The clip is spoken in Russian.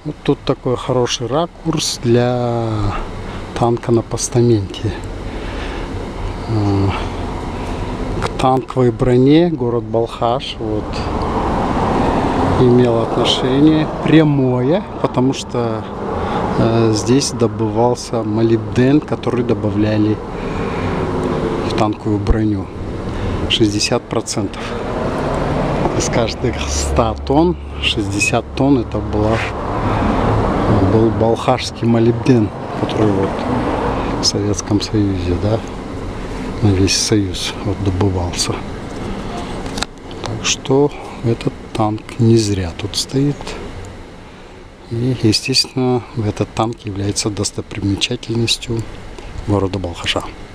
Вот тут такой хороший ракурс для танка на постаменте. К танковой броне город Балхаш вот имел отношение прямое, потому что здесь добывался молибден, который добавляли в танковую броню. 60%. Из каждых 100 тонн 60 тонн это был балхашский молибден, который вот в Советском Союзе, да, на весь Союз вот добывался. Так что этот танк не зря тут стоит. И, естественно, этот танк является достопримечательностью города Балхаша.